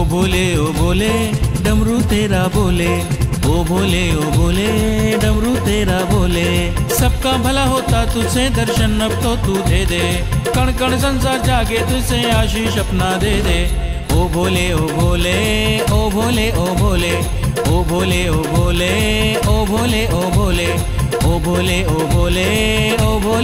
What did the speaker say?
ओ भोले डमरू तेरा बोले, ओ भोले डमरू तेरा बोले। सबका भला होता तुझसे दर्शन अब तो तू दे दे, कण कण संसार जागे तुझसे आशीष अपना दे दे। ओ भोले ओ भोले ओ भोले ओ भोले, ओ भोले ओ भोले ओ भोले ओ भोले, ओ भोले ओ भोले ओ भोले।